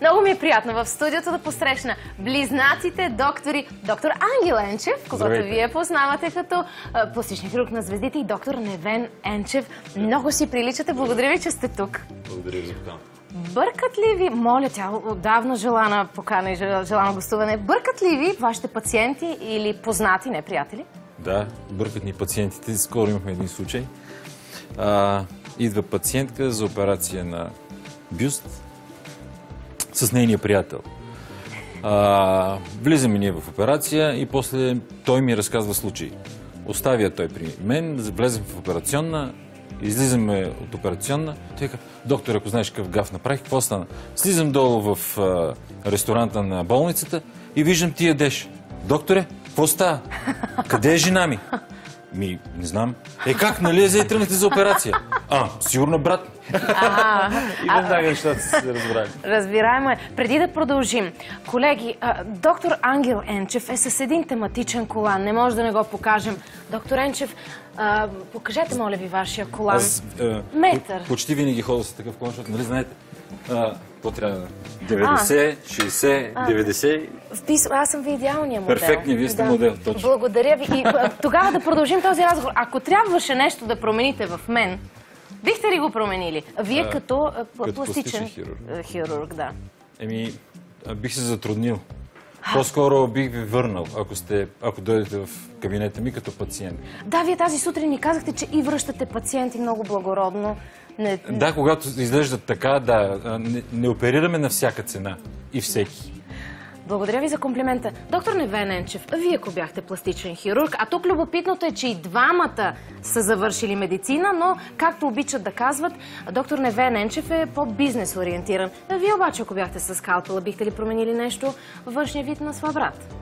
Много ми е приятно в студиото да посрещна близнаците доктори, доктор Ангел Енчев, когато вие познавате като пластичен хирург на звездите, и доктор Невен Енчев. Много си приличате. Благодаря ви, че сте тук. Благодаря ви за поканата. Бъркат ли ви, моля, тя отдавна желана покана и желано гостуване, бъркат ли ви вашите пациенти или познати, не приятели? Да, бъркат ни пациентите. Скоро имахме един случай. Идва пациентка за операция на бюст с нейния приятел. Влизаме ние в операция и после той ми разказва случай. Оставя той при мен, влезем в операционна, излизаме от операционна. Той казва: доктор, ако знаеш какъв гаф направих, какво стана? Слизам долу в ресторанта на болницата и виждам ти ядеш. Докторе, какво става? Къде е жена ми? Не знам. Как, нали за и тръгнахте за операция? Сигурно брат. И веднага нещата се разбрали. Разбираемо е. Преди да продължим, колеги, доктор Ангел Енчев е с един тематичен колан. Не може да не го покажем. Доктор Енчев, покажете, моля ви, вашия колан. Метър. Почти винаги ходя с такъв колан, защото, нали знаете, какво трябва да... 90, 60, 90... Аз съм ви идеалния модел. Перфектни, вие сте модел, точно. Благодаря ви. И тогава да продължим този разговор. Ако трябваше нещо да промените в мен, бихте ли го променили? Вие като пластичен хирург, да. Бих се затруднил. По-скоро бих ви върнал, ако дойдете в кабинета ми като пациент. Да, вие тази сутрин ми казахте, че и връщате пациенти много благородно. Да, когато изглеждат така, да. Не оперираме на всяка цена и всеки. Благодаря ви за комплимента. Доктор Невен Енчев, вие ако бяхте пластичен хирург, а тук любопитното е, че и двамата са завършили медицина, но, както обичат да казват, доктор Невен Енчев е по-бизнес ориентиран. Вие обаче, ако бяхте с скалпела, бихте ли променили нещо във външния вид на своя брат?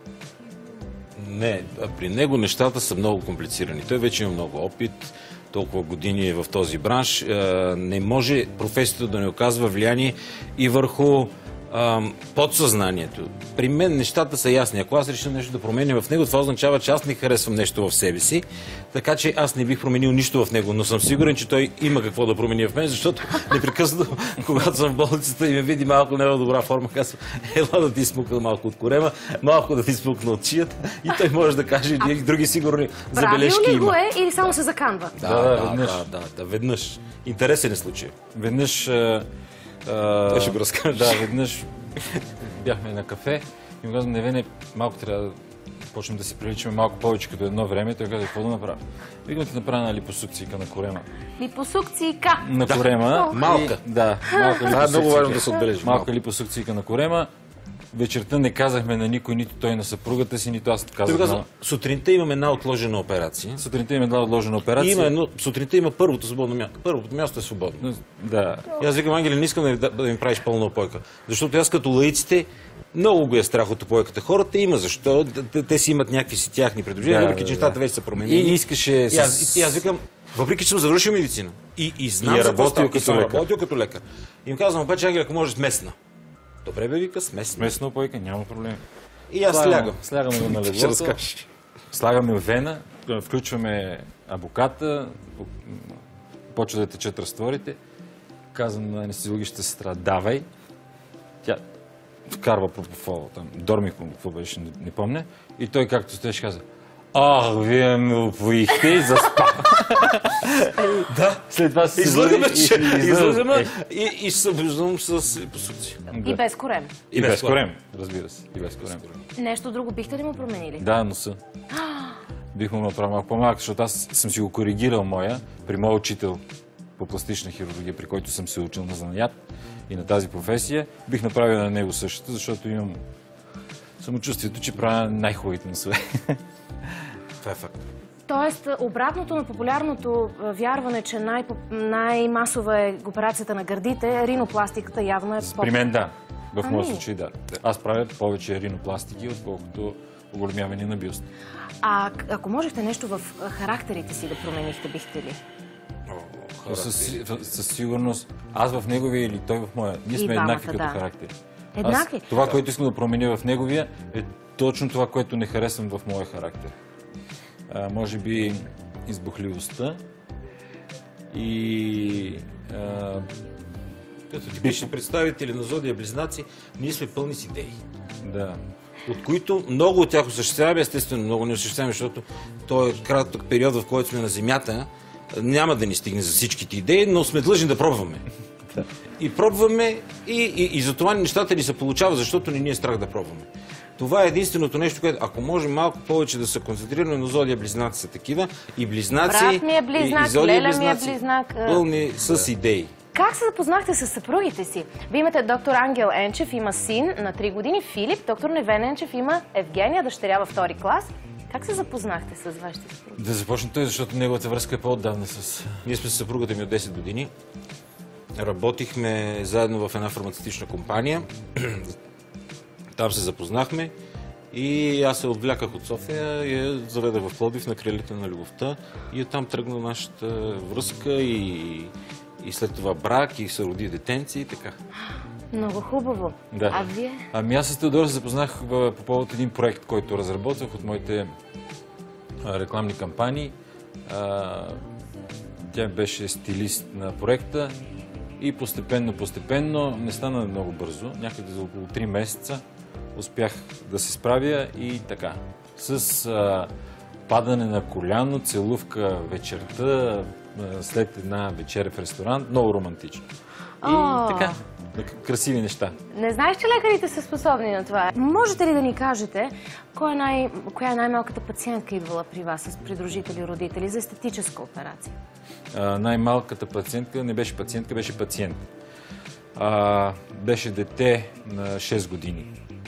Не, при него нещата са много комплицирани. Той вече има много опит, толкова години е в този бранш. Не може професията да не оказва влияние и върху подсъзнанието. При мен нещата са ясни. Ако аз реша нещо да променя в него, това означава, че аз не харесвам нещо в себе си, така че аз не бих променил нищо в него, но съм сигурен, че той има какво да промени в мен, защото непрекъснато, когато съм в болницата и ме види малко не в добра форма, казва: ела да ти изпукна малко от корема, малко да ти изпукна от чията, и той може да каже и други сигурни забележки има. Правил ли го е или само се заканва? Да, веднъж. Интересен е случай. Веднъж... Той ще го разкаже. Да, веднъж бяхме на кафе и му казвам: Невене, малко трябва да почнем да си приличаме малко повече като едно време. Той каза: какво да направя? Викам: ти направя на липосукцийка на корема. Липосукцийка? На корема. Малка. Да, малка липосукцийка. Това е много важно да се отбележи. Малка липосукцийка на корема. Вечерта не казахме на никой, нито той на съпругата си, нито аз казах. Сутринта имаме една отложена операция. Сутринта има първото свободно място. Първото място е свободно. Да. И аз викам: Ангеле, не искам да ми правиш пълна опойка. Защото аз като лаиците много го е страх от опойката. Хората има защо. Те си имат някакви си тяхни предложения, въпреки че нещата вече са променени. И искаше... И аз викам, въпреки че съм завършил медицина и знам за какво става, и съм работил като лекар. И им казвам: обаче, Ангеле, ако можеш смесна. Добре бе, вика, смесна опойка, няма проблем. И аз слягам. Слягаме го на леглото, слагаме вена, включваме абоката, почва да течат разтворите. Казвам на анестезиологичната сестра: давай. Тя вкарва пропофола, там, дормиком, какво беше, не помня. И той, както стоеше, каза: вие ме опоихте и заспах. Да. След това се излъгаме и се събуждам с липосукция. И без корем. И без корем, разбира се. И без корем. Нещо друго бихте ли му променили? Да, носа. Бих му направил малко по-малък, защото аз съм си го коригирал при моя учител по пластична хирургия, при който съм се учил на занаят и на тази професия. Бих направил на него същото, защото имам самочувствието, че правя най-хубавите носове. Това е факт. Тоест, обратното на популярното вярване, че най-масова е операцията на гърдите, ринопластиката явно е При мен да. В моят случай да. Аз правя повече ринопластики, отколкото оголемяване на бюст. Ако можехте нещо в характерите си да променихте, бихте ли? Със сигурност. Аз в неговия или той в моя. Ние сме еднакви като характери. Еднакви? Това, което искам да променя в неговия, е точно това, което не харесвам в моя характер. Може би избухливостта и Като типични представители на Зодия Близнаци, ние сме пълни с идеи. Да. От които много от тях осъществяваме, естествено много не осъществяваме, защото той е кратък период, в който сме на Земята, няма да ни стигне за всичките идеи, но сме длъжни да пробваме. И пробваме и за това нещата ни се получават, защото не ни е страх да пробваме. Това е единственото нещо, което, ако можем малко повече да се концентрираме, но Зодия Близнаци са такива, и близнаци, Брат ми е близнак, и Зодия Леля ми е Близнаци, близнак. пълни с идеи. Как се запознахте с съпругите си? Вие имате доктор Ангел Енчев, има син на 3 години, Филип, доктор Невен Енчев има Евгения, дъщеря във 2 клас. Как се запознахте с вашите съпруги? Да започне той, защото неговата връзка е по-отдавна с... Ние сме с съпругата ми от 10 години. Работихме заедно в една фармацевтична компания. Там се запознахме и аз се отвляках от София и я заведах в Пловдив на крилите на любовта. И оттам тръгна нашата връзка и след това брак, и се роди детенци и така. Много хубаво. Да. А вие? Ами аз с Теодора се запознах по повод един проект, който разработвах от моите рекламни кампании. Тя беше стилист на проекта и постепенно, не стана много бързо, някъде за около 3 месеца успях да се справя и така. С падане на коляно, целувка вечерта, след една вечеря в ресторант, много романтично. И така, красиви неща. Не знаеш, че лекарите са способни на това. Можете ли да ни кажете, коя е най-малката пациентка идвала при вас с придружители, родители за естетическа операция? Най-малката пациентка не беше пациентка, беше пациент. Беше дете на 6 години.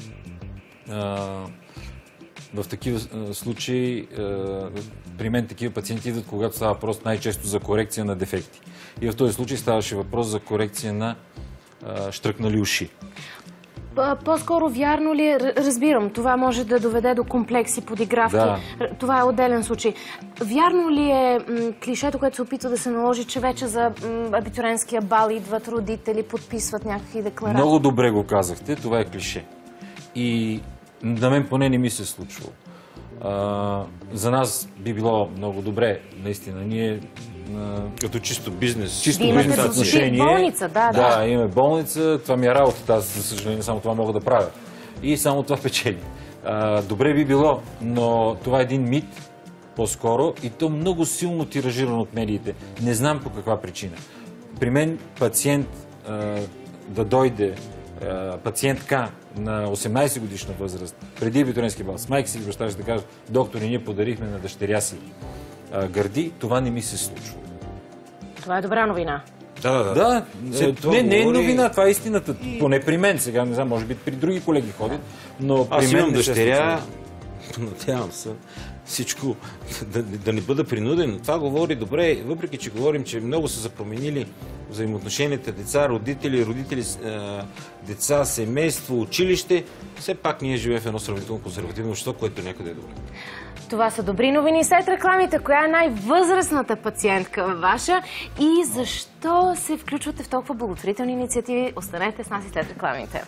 В такива случаи, при мен такива пациенти идват, когато става въпрос най-често за корекция на дефекти. И в този случай ставаше въпрос за корекция на щръкнали уши. По-скоро вярно ли е, разбирам, това може да доведе до комплекси, подигравки. Да. Това е отделен случай. Вярно ли е клишето, което се опитва да се наложи, че вече за абитуриентския бал идват родители, подписват някакви декларации? Много добре го казахте, това е клише. И на мен поне не ми се случвало. За нас би било много добре, наистина. Ние Като чисто бизнес. чисто Вие имате бизнес отношение. болница, да. Да, имаме болница, това ми е работата, аз за съжаление само това мога да правя. И само това печели. Добре би било, но това е един мит, по-скоро, и то много силно тиражирано от медиите. Не знам по каква причина. При мен пациент да дойде, пациентка на 18 годишна възраст, преди абитуриентски бал, с майка си и баща си да кажат, доктори, ние подарихме на дъщеря си гърди, това не ми се случва. Това е добра новина. Да, не е новина, това е истината. Поне при мен сега, не знам, може би при други колеги ходят, но при Аз мен имам не се дъщеря, случва. надявам се, всичко да не бъда принуден. Това говори добре, въпреки че говорим, че много са запроменили взаимоотношенията деца, родители, деца, семейство, училище. Все пак ние живеем в едно сравнително консервативно общество, което някъде е добре. Това са добри новини. След рекламите, коя е най-възрастната пациентка ваша и защо се включвате в толкова благотворителни инициативи? Останете с нас и след рекламите.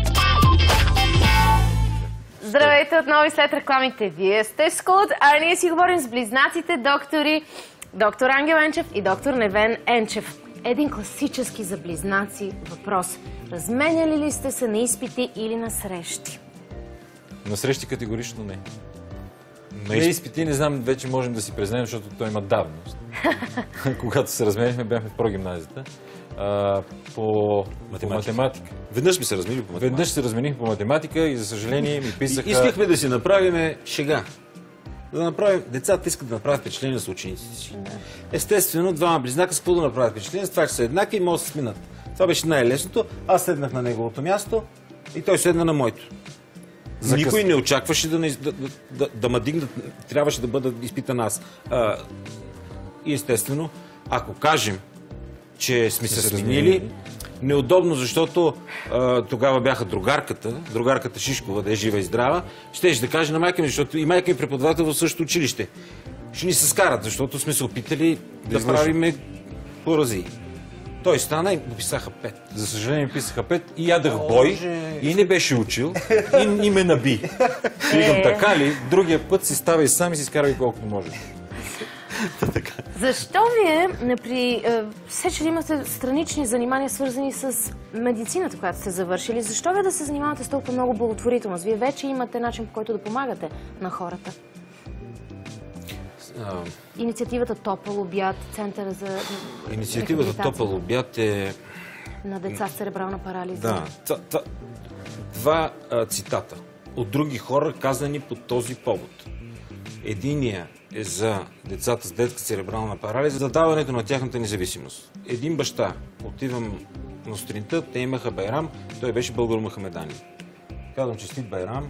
Здравейте отново и след рекламите. Вие сте Скут, а ние си говорим с близнаците доктори, доктор Ангел Енчев и доктор Невен Енчев. Един класически за близнаци въпрос. Разменяли ли сте се на изпити или на срещи? На срещи категорично не. На изпити не знам, вече можем да си признаем, защото той има давност. Когато се разменихме, бяхме в прогимназията. По математика. Веднъж ми се размени по математика. Веднъж се разменихме по математика и за съжаление ми писаха... Искахме да си направим шега. Децата искат да направят впечатление с учениците си. Естествено, двама близнака с какво да направят впечатление, с това, че са еднакви и могат да се сминат. Това беше най-лесното. Аз седнах на неговото място и той седна на моето. Никой не очакваше да ме дигнат, трябваше да бъда изпитан аз. И естествено, ако кажем, че сме се сменили, неудобно, защото тогава бяха другарката Шишкова, да е жива и здрава, щеше да каже на майка ми, защото и майка ми преподавател в същото училище. Ще ни се скарат, защото сме се опитали да правиме поразии. Той стана и пописаха 5. За съжаление писаха 5 и ядах бой и не беше учил и ме наби. Викам, така ли? Другия път си ставай сам и си скарай колкото може. Защо вие все, че имате странични занимания, свързани с медицината, която сте завършили, защо вие да се занимавате с толкова много благотворителност? Вие вече имате начин, по който да помагате на хората. Инициативата Топъл обяд, центъра за Инициативата Топъл обяд е... на деца с церебрална парализа. Да, два цитата от други хора, казани по този повод. Единия е за децата с детска церебрална парализа, за даването на тяхната независимост. Един баща, отивам на сутринта, те имаха байрам, той беше българо-мухамеданин. Казвам, честит байрам.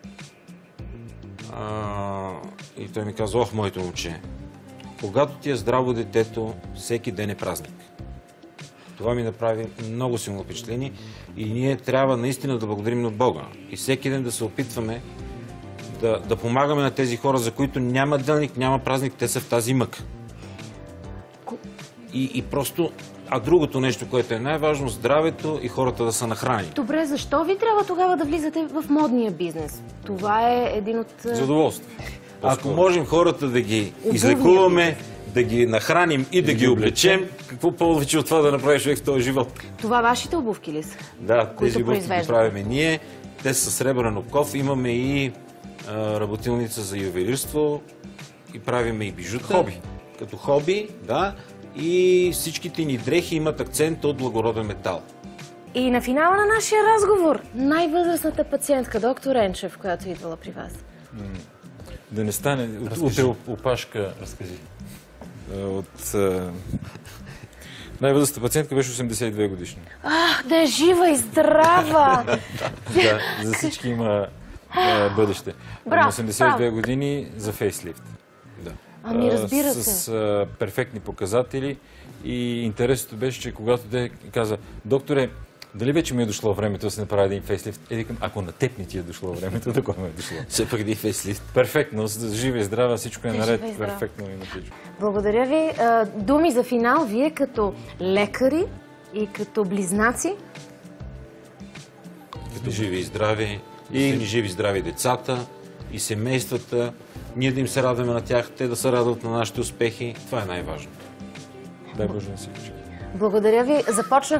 И той ми казва, ох, моето момче, когато ти е здраво детето, всеки ден е празник. Това ми направи много силно впечатление и ние трябва наистина да благодарим на Бога. И всеки ден да се опитваме да помагаме на тези хора, за които няма делник, няма празник, те са в тази мъка. И просто... А другото нещо, което е най-важно, здравето и хората да са нахранени. Добре, защо ви трябва тогава да влизате в модния бизнес? Това е един от... Задоволство. Ако можем хората да ги излекуваме, да ги нахраним и да ги облечем, какво повече от това да направиш човек в този живот? Това вашите обувки ли са? Да, тези обувки ги правиме ние. Те са сребърен оков. Имаме и работилница за ювелирство и правиме и бижута. Хоби. Като хоби, да. И всичките ни дрехи имат акцент от благороден метал. И на финала на нашия разговор, най-възрастната пациентка, доктор Енчев, която е идвала при вас. Да не стане утре опашка. Разкажи. Най-възрастната пациентка беше 82 годишна. Да е жива и здрава! Да, за всички има бъдеще. На 82 години за фейслифт. Да. Ами разбира се. С перфектни показатели и интересното беше, че когато те каза, докторе, дали вече ми е дошло времето да се направи един фейслифт? Викам, ако на теб не ти е дошло времето, да кой ми е дошло? Все пак един фейслифт. Перфектно, жива и здрава, всичко е наред. Перфектно има всичко. Благодаря ви. Думи за финал, вие като лекари и като близнаци? Като живи и здрави, и живи и здрави децата и семействата. Ние да им се радваме на тях, те да се радват на нашите успехи. Това е най-важното. Дай Боже на всички. Благодаря ви. Започнах